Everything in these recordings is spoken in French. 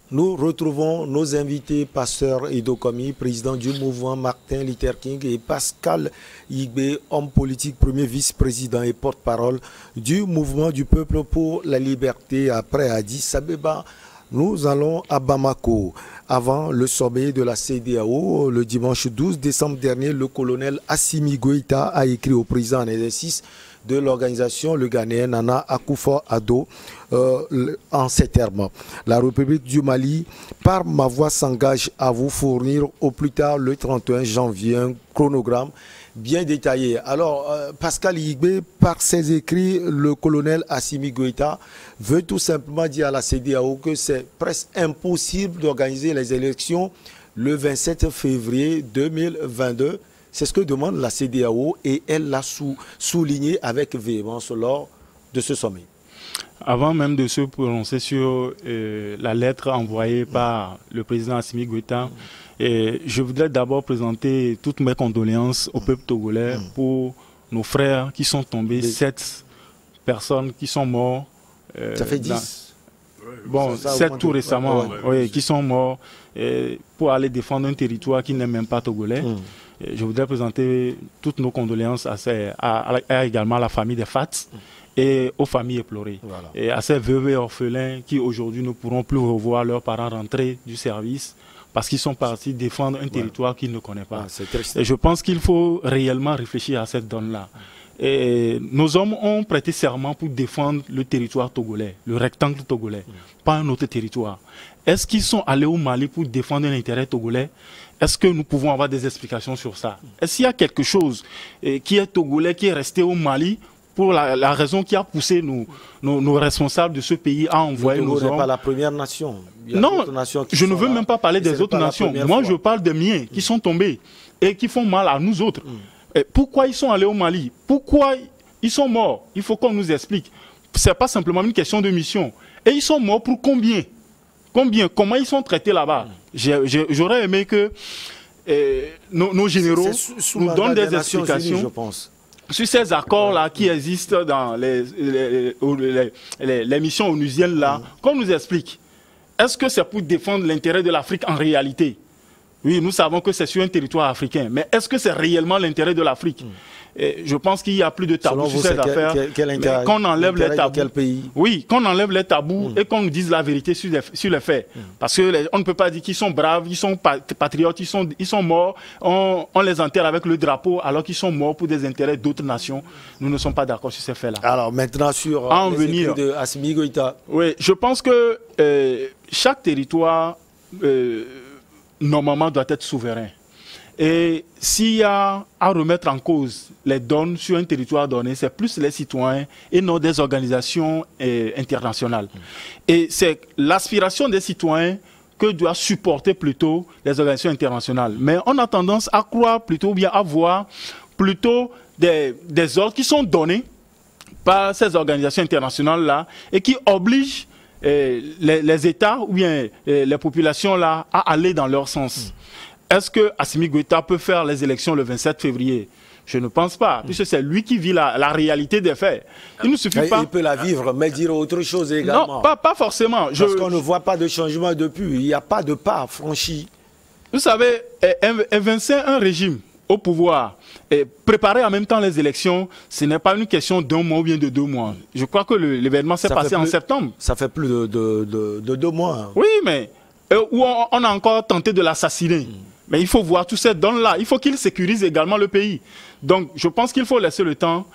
Nous retrouvons nos invités, Pasteur Ido Komi, président du mouvement Martin Luther King, et Pascal Igbe, homme politique, premier vice-président et porte-parole du mouvement du peuple pour la liberté. Après Addis Abeba, nous allons à Bamako. Avant le sommet de la CEDEAO, le dimanche 12 décembre dernier, le colonel Assimi Goïta a écrit au président en exercice de l'organisation, le Ghanéen Nana Akufo-Addo, en ces termes. La République du Mali, par ma voix, s'engage à vous fournir au plus tard le 31 janvier un chronogramme bien détaillé. Alors, Pascal Igbe, par ses écrits, le colonel Assimi Goïta veut tout simplement dire à la CEDEAO que c'est presque impossible d'organiser les élections le 27 février 2022. C'est ce que demande la CEDEAO et elle l'a souligné avec véhémence lors de ce sommet. Avant même de se prononcer sur la lettre envoyée par le président Assimi Goïta, je voudrais d'abord présenter toutes mes condoléances au peuple togolais pour nos frères qui sont tombés, 7 personnes qui sont morts. Ça fait 10 Bon, 7 tout récément, oui, qui sont morts pour aller défendre un territoire qui n'est même pas togolais. Je voudrais présenter toutes nos condoléances également à la famille des FAT et aux familles éplorées. Voilà. Et à ces veuves et orphelins qui aujourd'hui ne pourront plus revoir leurs parents rentrer du service parce qu'ils sont partis défendre un territoire qu'ils ne connaissent pas. Et je pense qu'il faut réellement réfléchir à cette donne-là. Et nos hommes ont prêté serment pour défendre le territoire togolais, le rectangle togolais, pas un autre territoire. Est-ce qu'ils sont allés au Mali pour défendre l'intérêt togolais? Est-ce que nous pouvons avoir des explications sur ça? Est-ce qu'il y a quelque chose qui est togolais, qui est resté au Mali pour la raison qui a poussé nos responsables de ce pays à envoyer nos hommes? Pas la première nation. Non, je ne veux même pas parler des autres nations. Moi, je parle des miens qui sont tombés et qui font mal à nous autres. Pourquoi ils sont allés au Mali? Pourquoi ils sont morts? Il faut qu'on nous explique. Ce n'est pas simplement une question de mission. Et ils sont morts pour combien? Comment ils sont traités là-bas? J'aurais aimé que nos généraux nous donnent des explications je pense, sur ces accords-là qui existent dans les missions onusiennes là. Qu'on nous explique. Est-ce que c'est pour défendre l'intérêt de l'Afrique en réalité? Oui, nous savons que c'est sur un territoire africain, mais est-ce que c'est réellement l'intérêt de l'Afrique? Je pense qu'il y a plus de tabous sur ces affaires. Qu'on enlève les tabous. Quel pays? Oui, qu'on enlève les tabous et qu'on nous dise la vérité sur les faits. Parce qu'on ne peut pas dire qu'ils sont braves, ils sont patriotes, ils sont morts, on les enterre avec le drapeau alors qu'ils sont morts pour des intérêts d'autres nations. Nous ne sommes pas d'accord sur ces faits-là. Alors maintenant sur les écrits de Assimi Goïta. Oui, je pense que chaque territoire normalement doit être souverain. Et s'il y a à remettre en cause les donnes sur un territoire donné, c'est plus les citoyens et non des organisations internationales. Et c'est l'aspiration des citoyens que doivent supporter plutôt les organisations internationales. Mais on a tendance à croire plutôt, bien à voir plutôt des ordres qui sont donnés par ces organisations internationales-là et qui obligent les États ou bien les populations là à aller dans leur sens. Est-ce que Assimi Goïta peut faire les élections le 27 février? Je ne pense pas, puisque c'est lui qui vit la réalité des faits. Il ne suffit pas... Il peut la vivre, mais dire autre chose également. Non, pas forcément. Parce qu'on ne voit pas de changement depuis. Il n'y a pas de pas franchi. Vous savez, évincer un régime au pouvoir et préparer en même temps les élections, ce n'est pas une question d'un mois ou bien de 2 mois. Je crois que l'événement s'est passé en septembre. Ça fait plus de 2 mois. Oui, mais où on a encore tenté de l'assassiner. Mais il faut voir tous ces dons-là. Il faut qu'il sécurise également le pays. Donc, je pense qu'il faut laisser le temps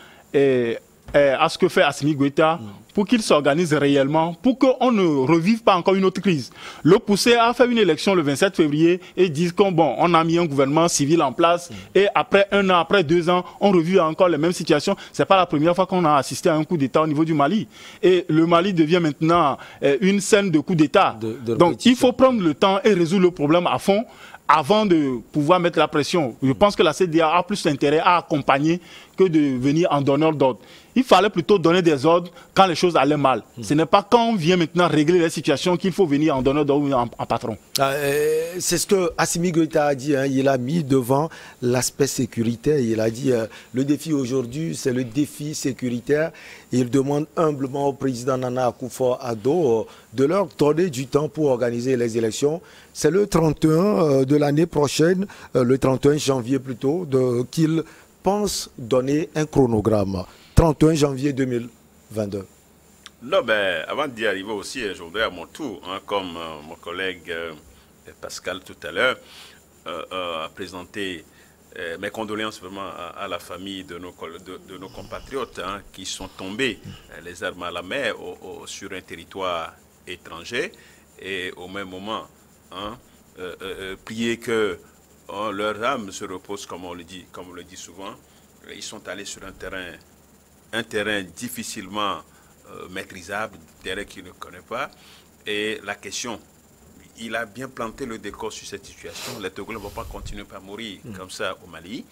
à ce que fait Assimi Goïta pour qu'il s'organise réellement, pour qu'on ne revive pas encore une autre crise. Le pousser à faire une élection le 27 février et dire qu'on a mis un gouvernement civil en place et après 1 an, après 2 ans, on revit encore les mêmes situations. Ce n'est pas la première fois qu'on a assisté à un coup d'État au niveau du Mali. Et le Mali devient maintenant une scène de coup d'État. Donc, il faut prendre le temps et résoudre le problème à fond avant de pouvoir mettre la pression. Je pense que la CEDEAO a plus intérêt à accompagner que de venir en donneur d'ordre. Il fallait plutôt donner des ordres quand les choses allaient mal. Ce n'est pas quand on vient maintenant régler les situations qu'il faut venir en donneur d'ordre ou en patron. C'est ce que Assimi Goïta a dit. Hein. Il a mis devant l'aspect sécuritaire. Il a dit le défi aujourd'hui, c'est le défi sécuritaire. Il demande humblement au président Nana Akufo-Addo de leur donner du temps pour organiser les élections. C'est le 31 de l'année prochaine, le 31 janvier plutôt, qu'il pense donner un chronogramme. 31 janvier 2022. Non, ben, avant d'y arriver aussi, je voudrais à mon tour, hein, comme mon collègue Pascal tout à l'heure, présenter mes condoléances vraiment à la famille de nos compatriotes hein, qui sont tombés les armes à la main sur un territoire étranger et au même moment, hein, prier que leurs âmes se reposent comme on le dit souvent. Ils sont allés sur un terrain difficilement maîtrisable, terrain qu'ils ne connaissent pas. Et la question, il a bien planté le décor sur cette situation. Les Togolais ne vont pas continuer à mourir comme ça au Mali,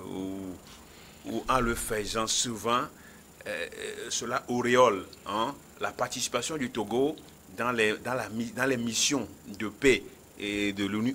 où en le faisant souvent, cela auréole hein, la participation du Togo dans les missions de paix et de l'ONU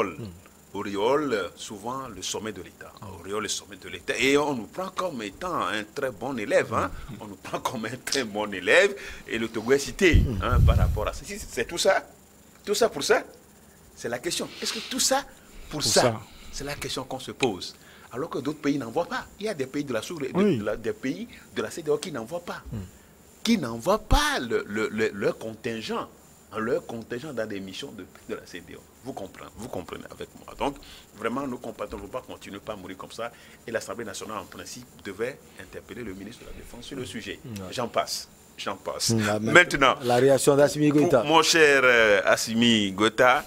auréole souvent le sommet de l'État. Auréole le sommet de l'État. Et on nous prend comme étant un très bon élève. Hein. On nous prend comme un très bon élève. Et le Togo est cité hein, par rapport à ça. C'est tout ça. Tout ça pour ça. C'est la question. Est-ce que tout ça pour ça? C'est la question qu'on se pose. Alors que d'autres pays n'en voient pas. Il y a des pays de la des pays de la CEDEAO qui n'en voient pas. Qui n'envoient pas leur contingent dans des missions de la CEDEAO. Vous comprenez avec moi. Donc, vraiment, nos compatriotes ne vont pas continuer à mourir comme ça. Et l'Assemblée nationale, en principe, devait interpeller le ministre de la Défense sur le sujet. J'en passe. Maintenant, la réaction d'Assimi Goïta. Mon cher Assimi Goïta,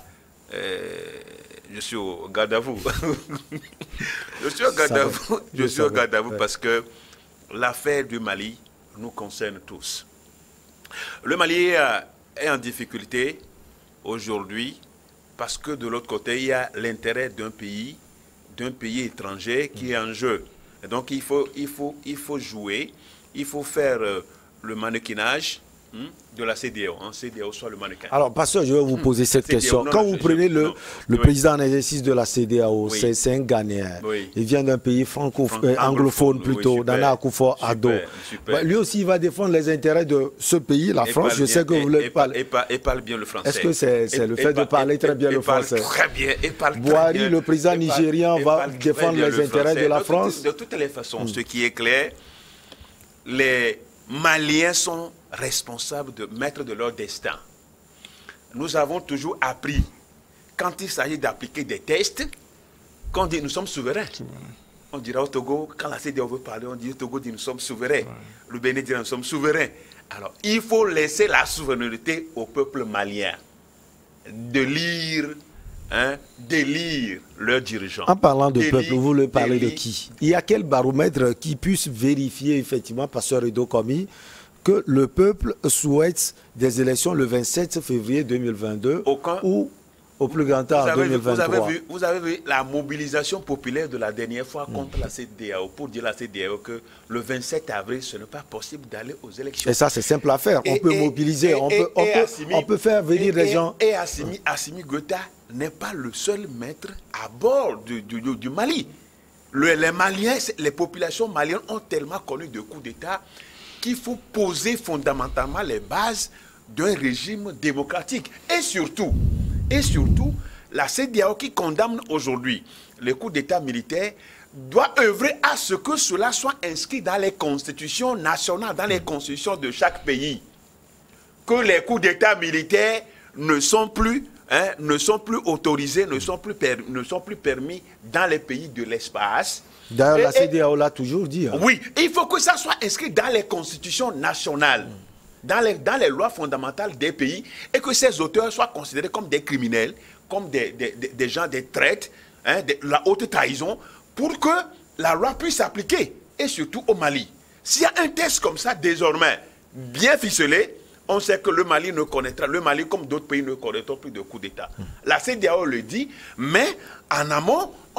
je suis au garde à vous. Je suis au garde à vous parce que l'affaire du Mali nous concerne tous. Le Mali est en difficulté aujourd'hui parce que de l'autre côté, il y a l'intérêt d'un pays étranger qui est en jeu. Et donc, il faut jouer, il faut faire le mannequinage de la CEDEAO. CEDEAO soit le mannequin. Alors, pasteur, je vais vous poser cette question. Quand vous prenez le président en exercice de la CEDEAO, c'est un Ghanéen. Il vient d'un pays anglophone plutôt, Nana Akufo-Addo. Lui aussi, il va défendre les intérêts de ce pays, la France. Je sais que vous le parlez. Et parle bien le français. Est-ce que c'est le fait de parler très bien le français? Très bien. Boari, le président nigérian, va défendre les intérêts de la France. De toutes les façons, ce qui est clair, les Maliens sont responsables de maîtres de leur destin. Nous avons toujours appris, quand il s'agit d'appliquer des tests, qu'on dit nous sommes souverains. On dira au Togo, quand la CEDEAO veut parler, on dit au Togo dit nous sommes souverains. Le Bénin dit nous sommes souverains. Alors, il faut laisser la souveraineté au peuple malien d'élire leurs dirigeants. En parlant de peuple, vous voulez parler de qui? Il y a quel baromètre qui puisse vérifier effectivement, pasteur Edo Komi, que le peuple souhaite des élections le 27 février 2022 ou au plus grand tard 2023. Vous avez vu la mobilisation populaire de la dernière fois contre la CEDEAO pour dire à la CEDEAO que le 27 avril, ce n'est pas possible d'aller aux élections. Et ça, c'est simple à faire. On peut mobiliser, on peut faire venir les gens. Et Assimi Goïta n'est pas le seul maître à bord du Mali. Les Maliens, les populations maliennes ont tellement connu de coups d'État qu'il faut poser fondamentalement les bases d'un régime démocratique. Et surtout, la CEDEAO qui condamne aujourd'hui les coups d'État militaires doit œuvrer à ce que cela soit inscrit dans les constitutions nationales, dans les constitutions de chaque pays. Que les coups d'État militaires ne sont plus autorisés, ne sont plus permis dans les pays de l'espace. D'ailleurs, la CEDEAO l'a toujours dit. Hein. Oui, il faut que ça soit inscrit dans les constitutions nationales, dans les lois fondamentales des pays, et que ces auteurs soient considérés comme des criminels, comme des gens, des traîtres, de la haute trahison, pour que la loi puisse s'appliquer, et surtout au Mali. S'il y a un texte comme ça, désormais, bien ficelé, on sait que le Mali, comme d'autres pays, ne connaîtront plus de coups d'État. La CEDEAO le dit, mais en amont,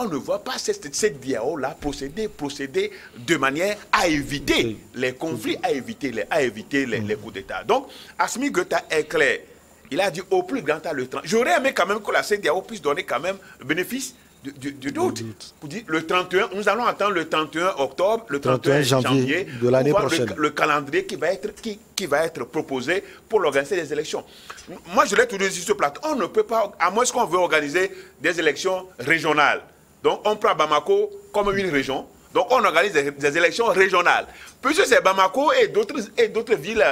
on ne voit pas cette DAO-là procéder de manière à éviter les conflits, à éviter les coups d'État. Donc, Assimi Goïta est clair. Il a dit au plus grand temps le 30. J'aurais aimé quand même que la CEDEAO puisse donner quand même le bénéfice du doute. Pour dire le 31, nous allons attendre le 31 octobre, le 31 janvier de l'année prochaine. Le calendrier qui va être proposé pour organiser les élections. Moi, je l'ai toujours dit sur ce plateau. On ne peut pas, à moins qu'on veut organiser des élections régionales. Donc, on prend Bamako comme une région. Donc, on organise des élections régionales. Puisque c'est Bamako et d'autres villes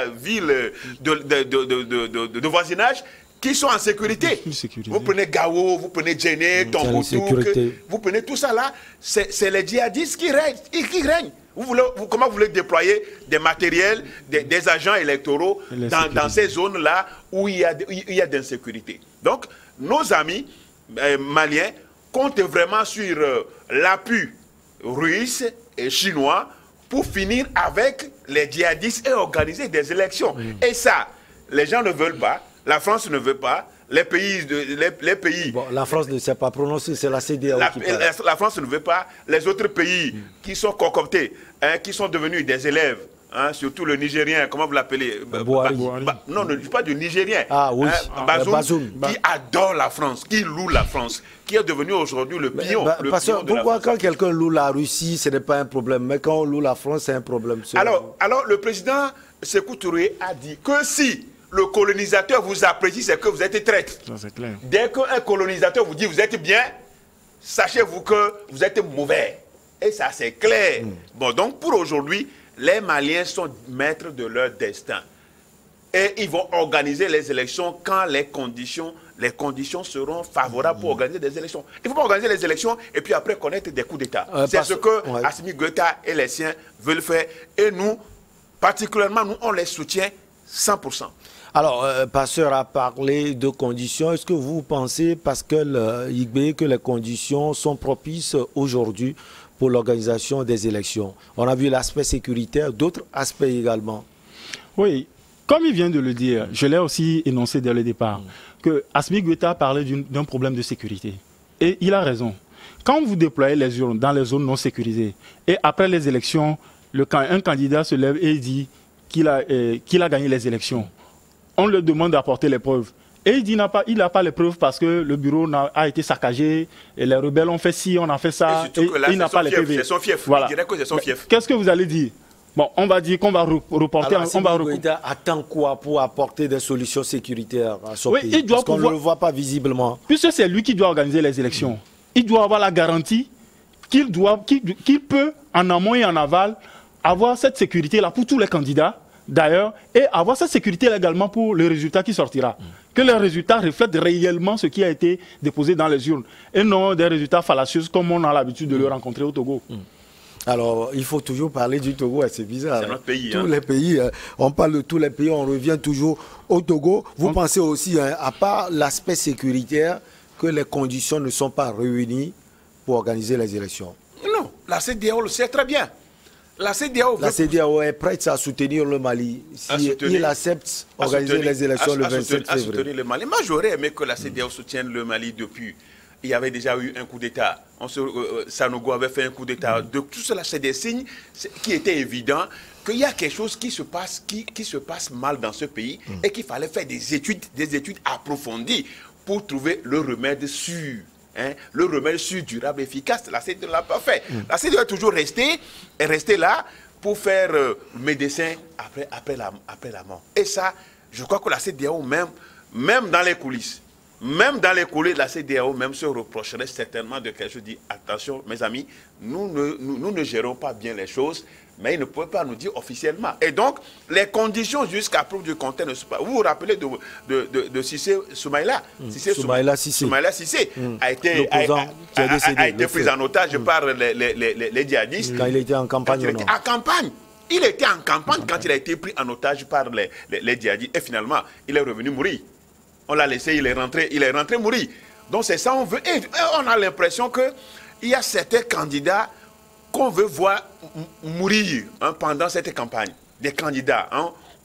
de voisinage qui sont en sécurité. Vous prenez Gao, vous prenez Djenné, Tombouctou, vous prenez tout ça là, c'est les djihadistes qui règnent. Comment vous voulez déployer des matériels, des agents électoraux dans ces zones-là où il y a d'insécurité. Donc, nos amis maliens comptent vraiment sur l'appui russe et chinois pour finir avec les djihadistes et organiser des élections. Et ça, les gens ne veulent pas. La France ne veut pas, les pays... Bon, la France ne s'est pas prononcée, c'est la CEDEAO qui parle. La France ne veut pas, les autres pays qui sont concoctés, qui sont devenus des élèves, surtout le Nigérien, comment vous l'appelez? Non, ne dis pas du Nigérien. Ah oui, Bazoum, qui adore la France, qui loue la France, qui est devenu aujourd'hui le pion. Pourquoi quand quelqu'un loue la Russie, ce n'est pas un problème, mais quand on loue la France, c'est un problème. Alors, le président Sékou Touré a dit que si le colonisateur vous apprécie, c'est que vous êtes traître. Dès qu'un colonisateur vous dit vous êtes bien, sachez-vous que vous êtes mauvais. Et ça, c'est clair. Bon, donc pour aujourd'hui, les Maliens sont maîtres de leur destin. Et ils vont organiser les élections quand les conditions seront favorables pour organiser des élections. Il ne faut pas organiser les élections et puis après connaître des coups d'État. C'est ce que Assimi Goïta et les siens veulent faire. Et nous, particulièrement, nous, on les soutient 100%. Alors, Pasteur a parlé de conditions. Est-ce que vous pensez, Pascal Igbe, que les conditions sont propices aujourd'hui pour l'organisation des élections? On a vu l'aspect sécuritaire, d'autres aspects également. Oui, comme il vient de le dire, je l'ai aussi énoncé dès le départ, que Assimi Goïta parlait d'un problème de sécurité. Et il a raison. Quand vous déployez les urnes dans les zones non sécurisées, et après les élections, un candidat se lève et dit qu'il a gagné les élections, on lui demande d'apporter les preuves. Et il dit qu'il n'a pas les preuves parce que le bureau a été saccagé, et les rebelles ont fait ci, on a fait ça, et il n'a pas les PV. C'est son fief, voilà. Il dirait que c'est son fief. Qu'est-ce que vous allez dire? Bon, on va dire qu'on va reporter... Alors, Goïta attend quoi pour apporter des solutions sécuritaires à son pays? Il doit parce qu'on ne le voit pas visiblement. Puisque c'est lui qui doit organiser les élections, il doit avoir la garantie qu'il peut, en amont et en aval, avoir cette sécurité-là pour tous les candidats, d'ailleurs, et avoir cette sécurité également pour le résultat qui sortira. Que les résultats reflètent réellement ce qui a été déposé dans les urnes, et non des résultats fallacieux comme on a l'habitude de le rencontrer au Togo. Alors, il faut toujours parler du Togo, c'est bizarre. C'est notre pays. Tous les pays, on parle de tous les pays, on revient toujours au Togo. Vous pensez aussi, à part l'aspect sécuritaire, que les conditions ne sont pas réunies pour organiser les élections? Non, la CEDEAO le sait très bien. La CEDEAO est prête à soutenir le Mali si il accepte d'organiser les élections le 27 février. Soutenir le Mali. Moi, j'aurais aimé que la CEDEAO soutienne le Mali depuis. Il y avait déjà eu un coup d'État. Sanogo avait fait un coup d'État. De tout cela, c'est des signes qui étaient évidents qu'il y a quelque chose qui se passe mal dans ce pays et qu'il fallait faire des études approfondies pour trouver le remède sûr. Le remède sûr, durable, efficace. La CEDEAO ne l'a pas fait. La CEDEAO est toujours restée là pour faire médecin après la mort. Et ça, je crois que la CEDEAO, même dans les coulisses, la CEDEAO même se reprocherait certainement de quelque chose. Dit attention, mes amis, nous ne gérons pas bien les choses, mais ils ne peuvent pas nous dire officiellement. Et donc, les conditions jusqu'à preuve du contraire ne sont pas. Vous vous rappelez de Cissé Soumaïla? Soumaïla Cissé a été pris en otage par les djihadistes. Quand il était en campagne. Il était en campagne quand il a été pris en otage par les djihadistes. Et finalement, il est revenu mourir. On l'a laissé, il est rentré mourir. Donc c'est ça on veut. Et on a l'impression qu'il y a certains candidats qu'on veut voir mourir pendant cette campagne. Des candidats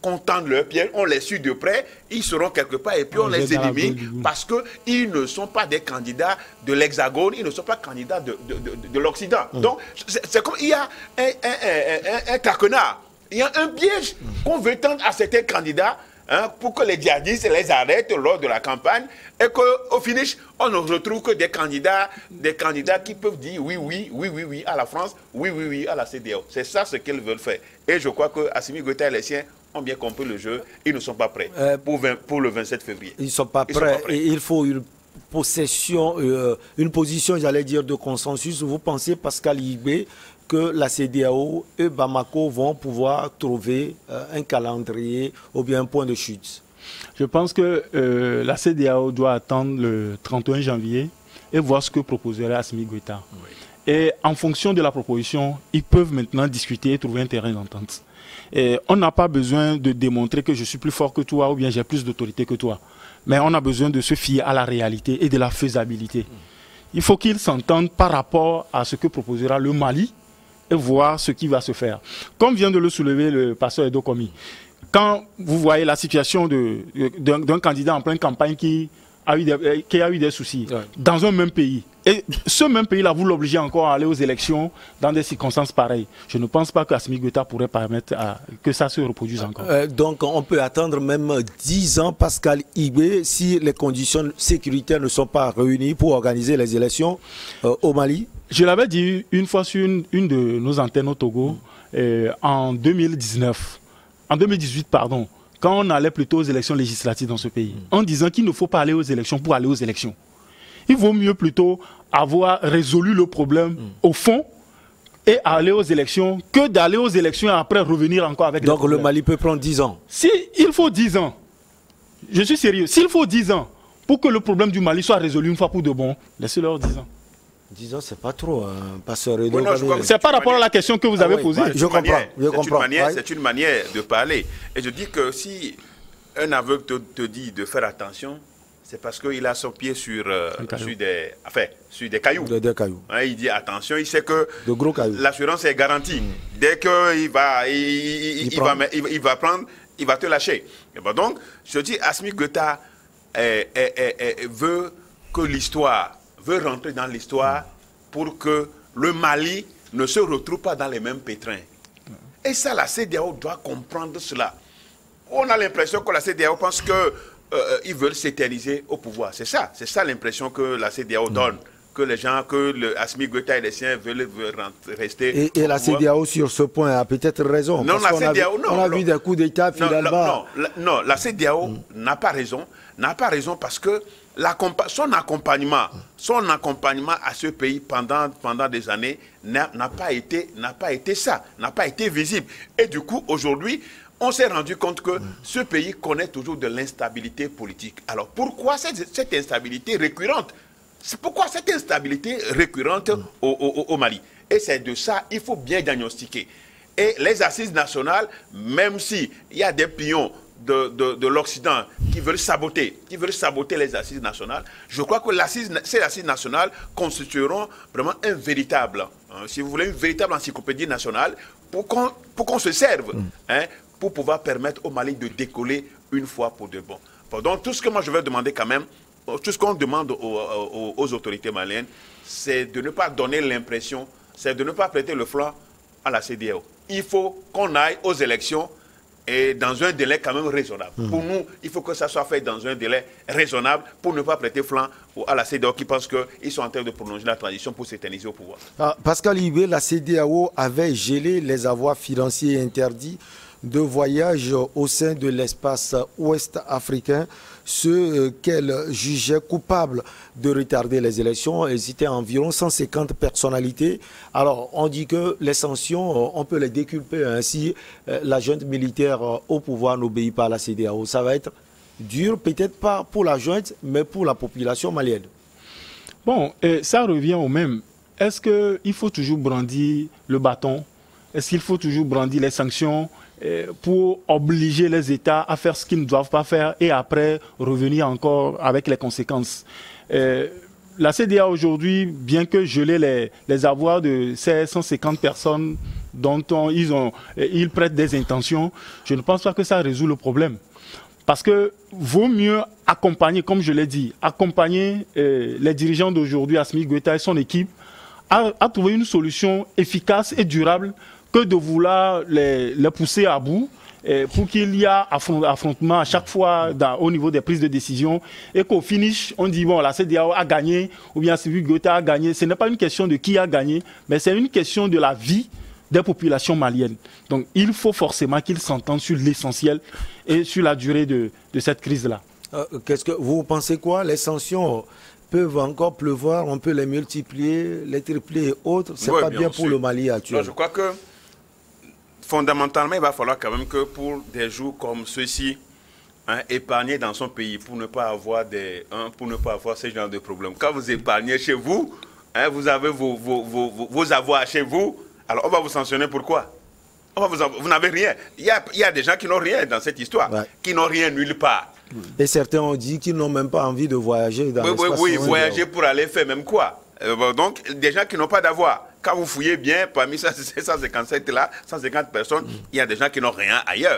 qu'on tende leur piège, on les suit de près, ils seront quelque part et puis on les élimine parce qu'ils ne sont pas des candidats de l'Hexagone, ils ne sont pas candidats de l'Occident. Donc, c'est comme il y a un traquenard, il y a un piège qu'on veut tendre à certains candidats pour que les djihadistes les arrêtent lors de la campagne et qu'au finish, on ne retrouve que des candidats qui peuvent dire oui à la France, oui à la CEDEAO. C'est ça ce qu'ils veulent faire. Et je crois que Assimi Goïta et les siens ont bien compris le jeu. Ils ne sont pas prêts pour le 27 février. Ils ne sont pas prêts et il faut une position, j'allais dire, de consensus. Vous pensez, Pascal Igbe, que la CEDEAO et Bamako vont pouvoir trouver un calendrier ou bien un point de chute? Je pense que la CEDEAO doit attendre le 31 janvier et voir ce que proposerait Assimi Goïta. Oui. Et en fonction de la proposition, ils peuvent maintenant discuter et trouver un terrain d'entente. On n'a pas besoin de démontrer que je suis plus fort que toi ou bien j'ai plus d'autorité que toi. Mais on a besoin de se fier à la réalité et de la faisabilité. Il faut qu'ils s'entendent par rapport à ce que proposera le Mali et voir ce qui va se faire. Comme vient de le soulever le pasteur Edo Komi, quand vous voyez la situation d'un candidat en pleine campagne qui a eu des soucis dans un même pays, et ce même pays-là, vous l'obligez encore à aller aux élections dans des circonstances pareilles. Je ne pense pas qu'Assimi Goïta pourrait permettre que ça se reproduise encore. Donc on peut attendre même 10 ans, Pascal Igbe, si les conditions sécuritaires ne sont pas réunies pour organiser les élections au Mali? Je l'avais dit une fois sur une de nos antennes au Togo, en 2018, pardon, quand on allait plutôt aux élections législatives dans ce pays, en disant qu'il ne faut pas aller aux élections pour aller aux élections. Il vaut mieux plutôt avoir résolu le problème au fond et aller aux élections que d'aller aux élections et après revenir encore avec des problèmes. Donc le Mali peut prendre 10 ans. Il faut 10 ans, je suis sérieux, s'il faut 10 ans pour que le problème du Mali soit résolu une fois pour de bon, laissez-leur 10 ans. 10 ans, c'est pas trop, pasteur. C'est par rapport à la question que vous avez posée. Je comprends. C'est une manière de parler. Et je dis que si un aveugle te dit de faire attention, c'est parce qu'il a son pied sur des cailloux. Il dit attention, il sait que l'assurance est garantie. Dès qu'il va prendre, il va te lâcher. Et bon, donc, je dis, Assimi Goïta veut que veut rentrer dans l'histoire pour que le Mali ne se retrouve pas dans les mêmes pétrins. Et ça, la CEDEAO doit comprendre cela. On a l'impression que la CEDEAO pense qu'ils veulent s'éterniser au pouvoir. C'est ça l'impression que la CEDEAO donne. Que les gens, Assimi Goïta et les siens veulent rester. Et la CEDEAO sur ce point a peut-être raison. Non, la CEDEAO, on a vu des coups d'État finalement. Non, la CEDEAO n'a pas raison. N'a pas raison parce que son accompagnement à ce pays pendant des années n'a pas été visible. Et du coup, aujourd'hui, on s'est rendu compte que ce pays connaît toujours de l'instabilité politique. Alors pourquoi cette instabilité récurrente? Pourquoi cette instabilité récurrente au Mali? Et c'est de ça, il faut bien diagnostiquer. Et les assises nationales, même s'il y a des pions de l'Occident qui veulent saboter les assises nationales, je crois que ces assises nationales constitueront vraiment un véritable, si vous voulez, une véritable encyclopédie nationale pour qu'on se serve, pour pouvoir permettre au Mali de décoller une fois pour de bon. Donc tout ce que moi je vais demander quand même, tout ce qu'on demande aux autorités maliennes, c'est de ne pas donner l'impression, c'est de ne pas prêter le flanc à la CEDEAO. Il faut qu'on aille aux élections et dans un délai quand même raisonnable. Pour nous, il faut que ça soit fait dans un délai raisonnable pour ne pas prêter flanc à la CEDEAO qui pense qu'ils sont en train de prolonger la transition pour s'éterniser au pouvoir. Pascal Igbe, la CEDEAO avait gelé les avoirs financiers interdits de voyage au sein de l'espace ouest africain, ceux qu'elle jugeait coupables de retarder les élections. Et c'était environ 150 personnalités. Alors, on dit que les sanctions, on peut les déculper. Ainsi, la junte militaire au pouvoir n'obéit pas à la CEDEAO. Ça va être dur, peut-être pas pour la junte, mais pour la population malienne. Bon, ça revient au même. Est-ce qu'il faut toujours brandir le bâton? Est-ce qu'il faut toujours brandir les sanctions pour obliger les États à faire ce qu'ils ne doivent pas faire et après revenir encore avec les conséquences? La CEDEAO aujourd'hui, bien que geler les avoirs de ces 150 personnes dont ils prêtent des intentions, je ne pense pas que ça résout le problème. Parce que vaut mieux accompagner, comme je l'ai dit, accompagner les dirigeants d'aujourd'hui, Assimi Goïta et son équipe, à trouver une solution efficace et durable que de vouloir les pousser à bout pour qu'il y ait affrontement à chaque fois au niveau des prises de décision et qu'au finish, on dit bon, la CEDEAO a gagné ou bien Assimi Goïta a gagné. Ce n'est pas une question de qui a gagné, mais c'est une question de la vie des populations maliennes. Donc il faut forcément qu'ils s'entendent sur l'essentiel et sur la durée de cette crise-là. Qu'est-ce que vous pensez quoi? Les sanctions peuvent encore pleuvoir, on peut les multiplier, les tripler et autres. C'est pas bien pour le Mali actuel. Je crois que fondamentalement, il va falloir quand même que pour des jours comme ceux-ci, épargner dans son pays pour ne pas avoir ce genre de problème. Quand vous épargnez chez vous, vous avez vos avoirs chez vous, alors on va vous sanctionner pourquoi? Vous n'avez rien. Il y a des gens qui n'ont rien dans cette histoire, qui n'ont rien nulle part. Et certains ont dit qu'ils n'ont même pas envie de voyager dans l'espace. Oui, voyager pour aller faire même quoi? Donc, des gens qui n'ont pas d'avoir. Quand vous fouillez bien, parmi ces 157 là, 150 personnes, il y a des gens qui n'ont rien ailleurs.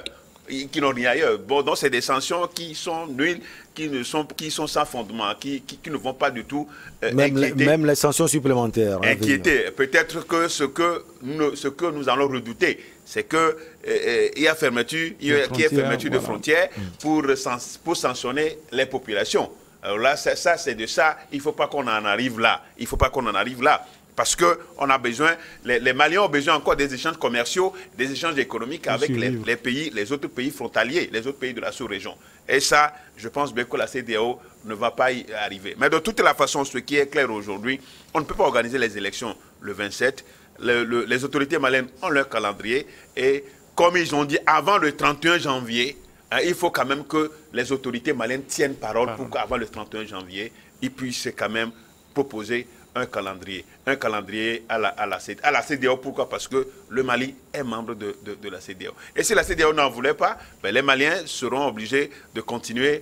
Bon, donc c'est des sanctions qui sont nulles, qui sont sans fondement, qui ne vont pas du tout inquiéter. Même les sanctions supplémentaires. Inquiéter. Peut-être que ce que nous allons redouter, c'est qu'il y a fermeture de frontières pour sanctionner les populations. Alors là, ça c'est de ça, il ne faut pas qu'on en arrive là. Il faut pas qu'on en arrive là. Parce qu'on a besoin, les Maliens ont besoin encore des échanges commerciaux, des échanges économiques avec les autres pays frontaliers, les autres pays de la sous-région. Et ça, je pense bien que la CEDEAO ne va pas y arriver. Mais de toute la façon, ce qui est clair aujourd'hui, on ne peut pas organiser les élections le 27. Les autorités maliennes ont leur calendrier. Et comme ils ont dit, avant le 31 janvier, il faut quand même que les autorités maliennes tiennent parole pour qu'avant le 31 janvier, ils puissent quand même proposer un calendrier à la CEDEAO. Pourquoi? Parce que le Mali est membre de la CEDEAO. Et si la CEDEAO n'en voulait pas, les Maliens seront obligés de continuer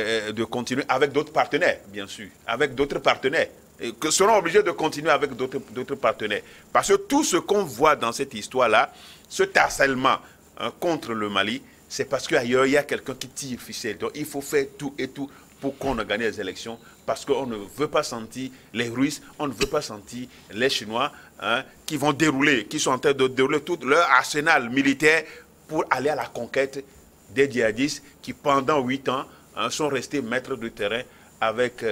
avec d'autres partenaires, bien sûr, avec d'autres partenaires. Seront obligés de continuer avec d'autres partenaires. Parce que tout ce qu'on voit dans cette histoire-là, ce harcèlement contre le Mali, c'est parce qu'ailleurs, il y a quelqu'un qui tire ficelle. Donc il faut faire tout et tout pour qu'on gagne les élections, parce qu'on ne veut pas sentir les Russes, on ne veut pas sentir les Chinois qui sont en train de dérouler tout leur arsenal militaire pour aller à la conquête des djihadistes qui, pendant 8 ans, sont restés maîtres du terrain avec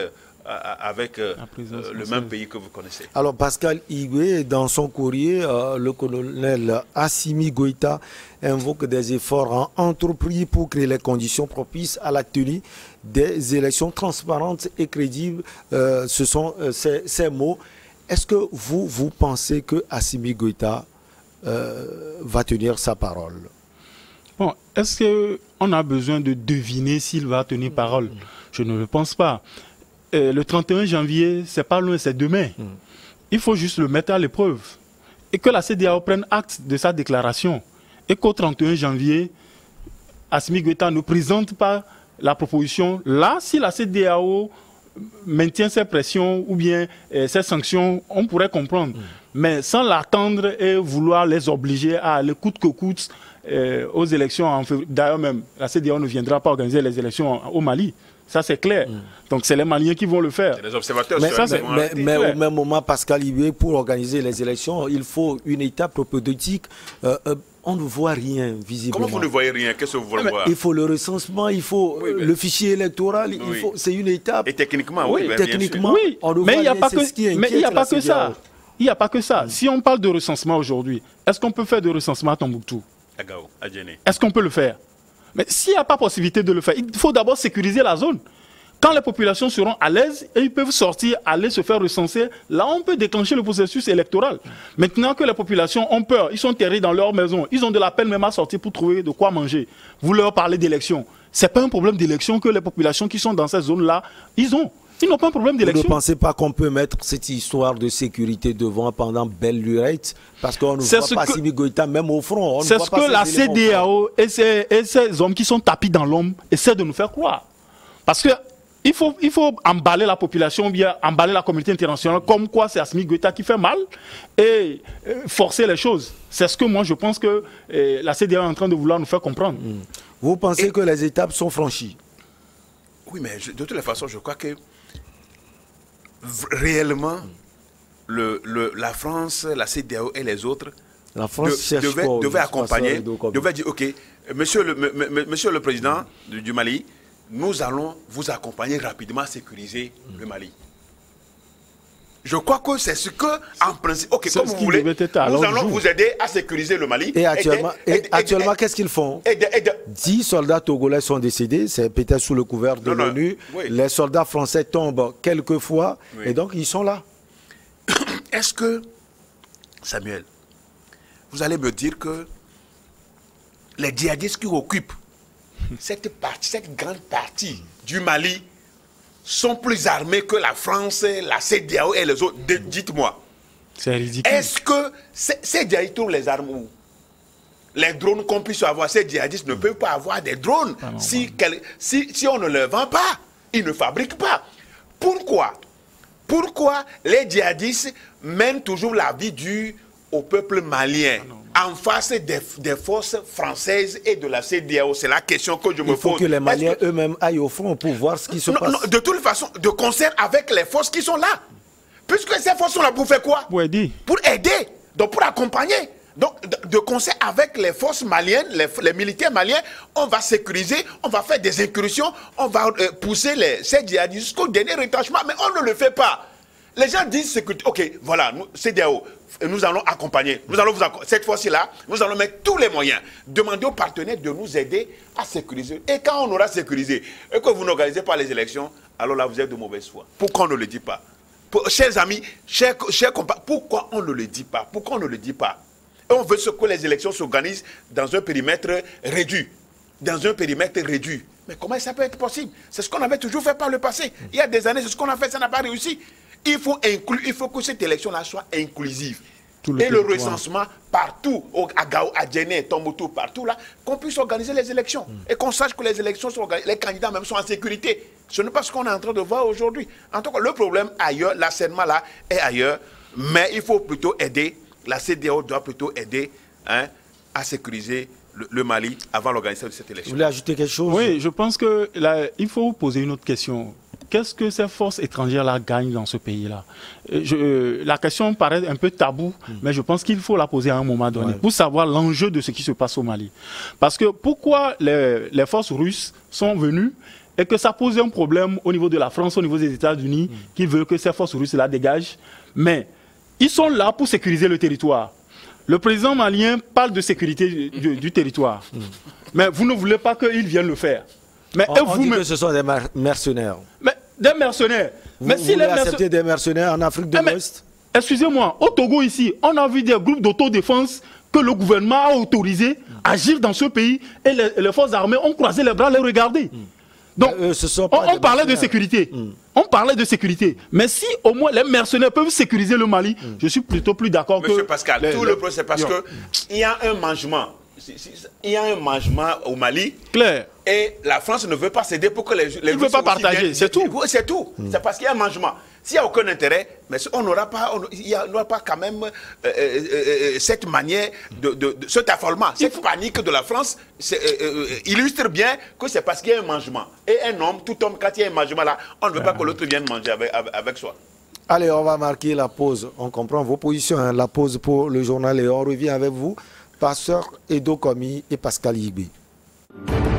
le même pays que vous connaissez. Alors Pascal Higué, dans son courrier, le colonel Assimi Goïta invoque des efforts entrepris pour créer les conditions propices à la tenue des élections transparentes et crédibles. Ce sont ces mots. Est-ce que vous pensez que Assimi Goïta va tenir sa parole? Bon, est-ce qu'on a besoin de deviner s'il va tenir parole? Je ne le pense pas. Le 31 janvier, c'est pas loin, c'est demain. Il faut juste le mettre à l'épreuve. Et que la CEDEAO prenne acte de sa déclaration. Et qu'au 31 janvier, Assimi Goïta ne présente pas la proposition. Là, si la CEDEAO maintient ses pressions ou bien ses sanctions, on pourrait comprendre. Mais sans l'attendre et vouloir les obliger à aller coûte que coûte aux élections en février. D'ailleurs même, la CEDEAO ne viendra pas organiser les élections au Mali. Ça, c'est clair. Donc, c'est les Maliens qui vont le faire. Les observateurs. Mais au même moment, Pascal Higué, pour organiser les élections, il faut une étape propédeutique. On ne voit rien, visiblement. Comment vous ne voyez rien? Qu'est-ce que vous voulez voir? Il faut le recensement, il faut le fichier électoral. C'est une étape. Et techniquement, techniquement, oui. Mais il n'y a pas que ça. Il n'y a pas que ça. Si on parle de recensement aujourd'hui, est-ce qu'on peut faire de recensement à Tombouctou? À Gao, à Djenné. Est-ce qu'on peut le faire? Mais s'il n'y a pas possibilité de le faire, il faut d'abord sécuriser la zone. Quand les populations seront à l'aise et ils peuvent sortir, aller se faire recenser, là on peut déclencher le processus électoral. Maintenant que les populations ont peur, ils sont terrés dans leur maison, ils ont de la peine même à sortir pour trouver de quoi manger. Vous leur parlez d'élection. Ce n'est pas un problème d'élection que les populations qui sont dans cette zone-là, ils ont. Ils n'ont pas un problème d'élection. Vous ne pensez pas qu'on peut mettre cette histoire de sécurité devant pendant belle lurette? Parce qu'on ne voit pas Assimi Goïta même au front. C'est ce que la CEDEAO et ces hommes qui sont tapis dans l'ombre essaient de nous faire croire. Parce que il faut emballer la population, bien emballer la communauté internationale, comme quoi c'est Assimi Goïta qui fait mal, et forcer les choses. C'est ce que moi je pense que la CEDEAO est en train de vouloir nous faire comprendre. Vous pensez que les étapes sont franchies? Oui, mais de toutes les façons, je crois que réellement, la France, la CEDEAO et les autres devaient accompagner, devaient dire, ok, monsieur le président du Mali, nous allons vous accompagner rapidement à sécuriser le Mali. Je crois que c'est ce que, en principe, ok, comme vous voulez, nous allons vous aider à sécuriser le Mali. Et actuellement, qu'est-ce qu'ils font? 10 soldats togolais sont décédés, c'est peut-être sous le couvert de l'ONU. Oui. Les soldats français tombent quelques fois, oui. Et donc ils sont là. Est-ce que, Samuel, vous allez me dire que les djihadistes qui occupent cette grande partie du Mali sont plus armés que la France, la CEDEAO et les autres? Dites-moi. C'est ridicule. Est-ce que ces djihadistes trouvent les armes où? Les drones qu'on puisse avoir, ces djihadistes ne peuvent pas avoir des drones. Si on ne les vend pas, ils ne fabriquent pas. Pourquoi les djihadistes mènent toujours la vie dure au peuple malien en face des forces françaises et de la CEDEAO? C'est la question que je me pose. Il faut que les Maliens eux-mêmes aillent au front pour voir ce qui se passe. Non, de toute façon, de concert avec les forces qui sont là. Puisque ces forces sont là pour faire quoi? Pour aider. Pour aider, donc pour accompagner. Donc, de concert avec les forces maliennes, les militaires maliens, on va sécuriser, on va faire des incursions, on va pousser ces djihadistes jusqu'au dernier retranchement, mais on ne le fait pas. Les gens disent sécurité, ok, voilà, CEDEAO, nous allons accompagner, cette fois-ci-là, nous allons mettre tous les moyens, demander aux partenaires de nous aider à sécuriser. Et quand on aura sécurisé, et que vous n'organisez pas les élections, alors là, vous êtes de mauvaise foi. Pourquoi on ne le dit pas? Chers amis, chers compagnons, pourquoi on ne le dit pas? Pourquoi on ne le dit pas? Et on veut que les élections s'organisent dans un périmètre réduit. Dans un périmètre réduit. Mais comment ça peut être possible? C'est ce qu'on avait toujours fait par le passé. Il y a des années, c'est ce qu'on a fait, ça n'a pas réussi. Il faut que cette élection-là soit inclusive. Et le recensement partout, à Gao, à Djenné, Tombouctou, partout là, qu'on puisse organiser les élections. Et qu'on sache que les élections sont organisées, les candidats même sont en sécurité. Ce n'est pas ce qu'on est en train de voir aujourd'hui. En tout cas, le problème ailleurs, l'assainissement là est ailleurs. Mais il faut plutôt aider. La CEDEAO doit plutôt aider à sécuriser le Mali avant l'organisation de cette élection. Vous voulez ajouter quelque chose? Oui, je pense qu'il faut vous poser une autre question. Qu'est-ce que ces forces étrangères-là gagnent dans ce pays-là? La question paraît un peu taboue, mais je pense qu'il faut la poser à un moment donné pour savoir l'enjeu de ce qui se passe au Mali. Parce que pourquoi les forces russes sont venues et que ça pose un problème au niveau de la France, au niveau des États-Unis, qui veulent que ces forces russes la dégagent, mais ils sont là pour sécuriser le territoire. Le président malien parle de sécurité du territoire. Mais vous ne voulez pas qu'ils viennent le faire. Mais on dit que ce sont des mercenaires. Mais des mercenaires. Vous voulez accepter des mercenaires en Afrique de l'Ouest? Excusez-moi, au Togo ici, on a vu des groupes d'autodéfense que le gouvernement a autorisé à agir dans ce pays et les forces armées ont croisé les bras, les regarder. Donc, on parlait de sécurité. On parlait de sécurité. Mais si au moins les mercenaires peuvent sécuriser le Mali, je suis plutôt plus d'accord que... Monsieur Pascal, tout le procès, parce qu'il y a un mangement. Il y a un mangement au Mali. Claire. Et la France ne veut pas céder pour que les Russes ne veut pas partager, c'est tout. C'est tout. C'est parce qu'il y a un mangement. S'il n'y a aucun intérêt, mais on n'aura pas, quand même cette manière, cet affolement, cette panique de la France illustre bien que c'est parce qu'il y a un mangement. Et tout homme, quand il y a un mangement là, on ne veut pas que l'autre vienne manger avec soi. Allez, on va marquer la pause. On comprend vos positions, hein, la pause pour le journal et on revient avec vous, Pasteur Edo Komi et Pascal Yigbe.